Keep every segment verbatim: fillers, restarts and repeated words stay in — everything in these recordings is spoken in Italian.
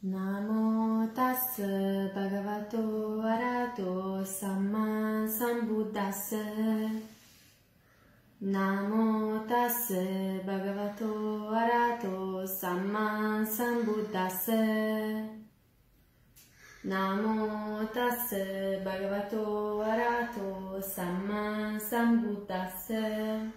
Namo tassa bhagavato arahato samma sambuddhassa. Namo tassa bhagavato arahato samma sambuddhassa. Namo tassa bhagavato arahato samma sambuddhassa.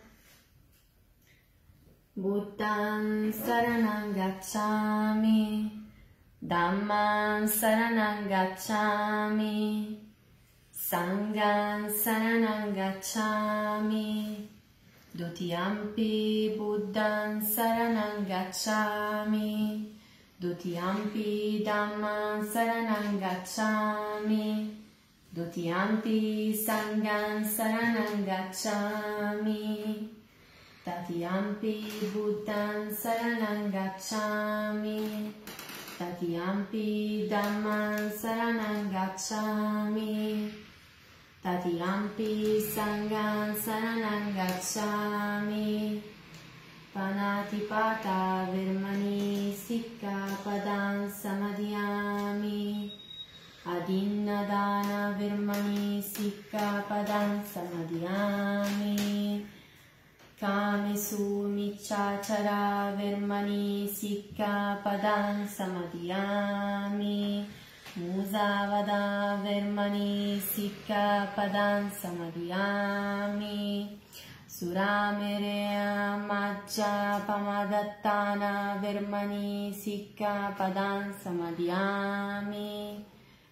Buddhaṃ saranam gacchāmi, Dhammaṃ saranam gacchāmi, Sanghaṃ saranam gacchāmi, Dutiyampi Buddhaṃ saranam gacchāmi, Dutiyampi Dhammaṃ saranam gacchāmi, Dutiyampi Sanghaṃ saranam gacchāmi, Tatiyampi Buddhaṃ saranam gacchāmi, Tatiyampi Dhammaṃ saranam gacchāmi, Tatiyampi Sanghaṃ saranam gacchāmi. Panatipata Virmani Sikkhapadam Samadhiyami. Adinnadana Virmani Sikkhapadam Samadhiyami. Kamesu Miccācara Virmani Sikkhapadam Samadhiyami. Musavada Virmani Sikkhapadam Samadhiyami. Suramereya Majja Pamadattana Virmani Sikkhapadam Samadhiyami.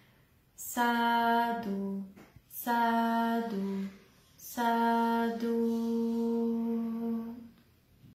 Sadhu, sadhu, sadhu.